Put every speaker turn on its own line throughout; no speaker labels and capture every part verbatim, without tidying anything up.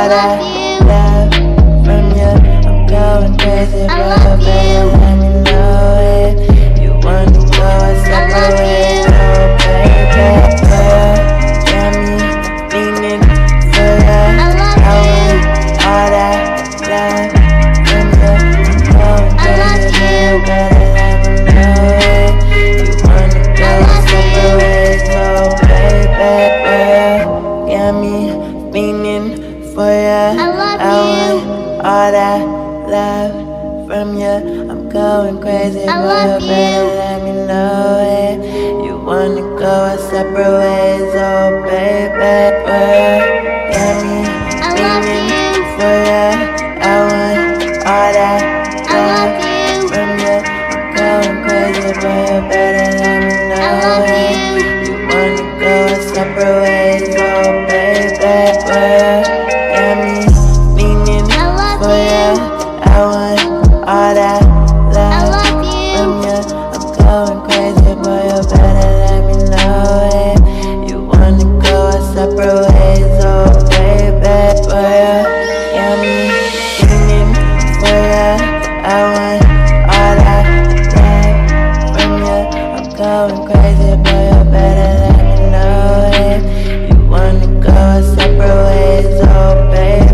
all that love from you. I'm going crazy, but you better let me know it. You wanna go our separate ways, oh baby. Girl, got me leaning for you. I want all that love from you. I'm going crazy, but you better let me know it. You wanna go our separate ways, oh baby. Girl, got me leaning for you. I want all that love from you. I'm going crazy, but you better let me know it. You wanna go our separate ways, oh baby. Well, got me leaning for you. I want all that love from you. I'm going crazy, but you better let me know it. You wanna go our separate ways, oh baby. Well, got me leaning for you. I want all that love from you. I'm going crazy, but you better let me know it. You wanna go our separate ways, oh baby. Well, got me leaning for you. I want all that love from you. I'm going crazy, but you better let me know it. You wanna go our separate ways, oh baby.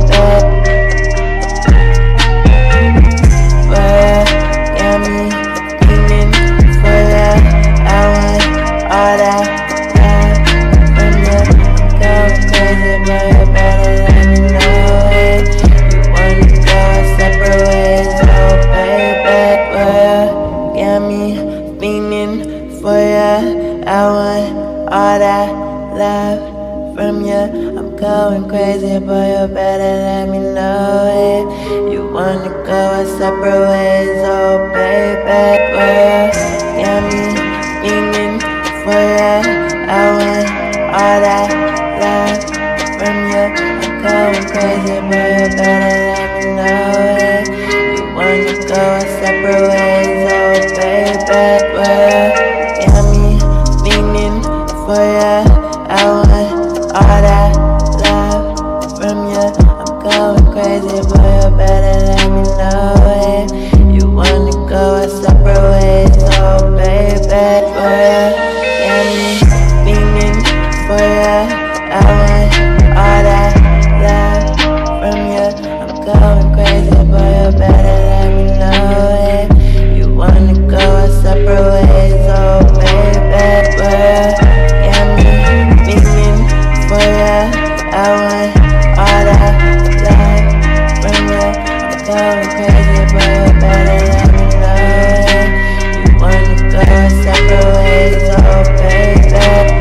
For you, I want all that love from you. I'm going crazy, but you better let me know it. You wanna go our separate ways, oh baby. Well, got me leaning for you. I want all that love from you. I'm going crazy, but you better let me know it. You wanna go our separate ways, oh baby. Well, got me leaning for you. I want all that love from you. I'm going crazy, but you better let me know it. You wanna go our separate ways, oh baby. Well, got me leaning for you. I want all that love from you. I'm going crazy, but you better let me know it. You wanna go our separate ways, oh baby. Well, got me leaning for you. I want all that love from you. I'm going crazy, but you better let me know it. You wanna go our separate ways, oh baby.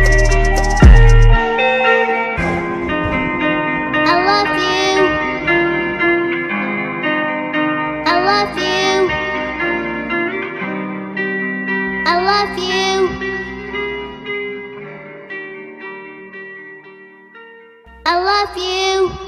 I love you. I love you. I love you. I love you.